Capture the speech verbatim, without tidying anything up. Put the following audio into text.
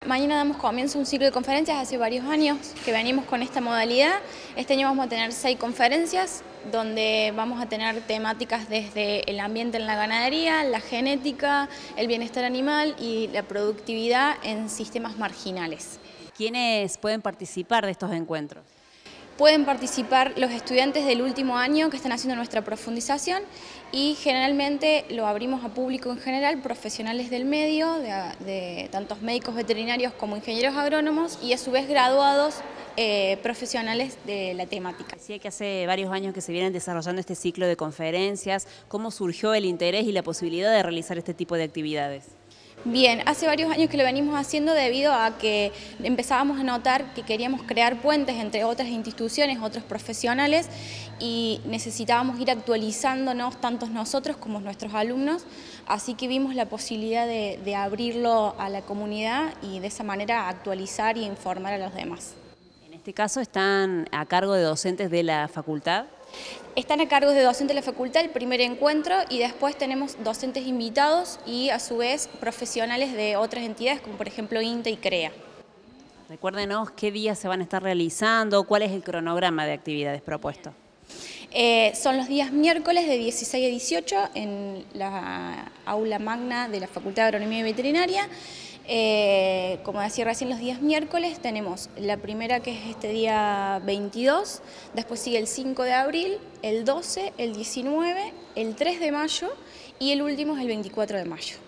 Mañana damos comienzo a un ciclo de conferencias, hace varios años que venimos con esta modalidad. Este año vamos a tener seis conferencias donde vamos a tener temáticas desde el ambiente en la ganadería, la genética, el bienestar animal y la productividad en sistemas marginales. ¿Quiénes pueden participar de estos encuentros? Pueden participar los estudiantes del último año que están haciendo nuestra profundización y generalmente lo abrimos a público en general, profesionales del medio, de, de tantos médicos veterinarios como ingenieros agrónomos y a su vez graduados eh, profesionales de la temática. Decía que hace varios años que se vienen desarrollando este ciclo de conferencias. ¿Cómo surgió el interés y la posibilidad de realizar este tipo de actividades? Bien, hace varios años que lo venimos haciendo debido a que empezábamos a notar que queríamos crear puentes entre otras instituciones, otros profesionales y necesitábamos ir actualizándonos tanto nosotros como nuestros alumnos, así que vimos la posibilidad de, de abrirlo a la comunidad y de esa manera actualizar y informar a los demás. En este caso están a cargo de docentes de la facultad. Están a cargo de docentes de la facultad el primer encuentro y después tenemos docentes invitados y a su vez profesionales de otras entidades como por ejemplo INTA y CREA. Recuérdenos qué días se van a estar realizando, cuál es el cronograma de actividades propuesto. Eh, son los días miércoles de dieciséis a dieciocho en la aula magna de la Facultad de Agronomía y Veterinaria. Eh, como decía recién, los días miércoles tenemos la primera que es este día veintidós, después sigue el cinco de abril, el doce, el diecinueve, el tres de mayo y el último es el veinticuatro de mayo.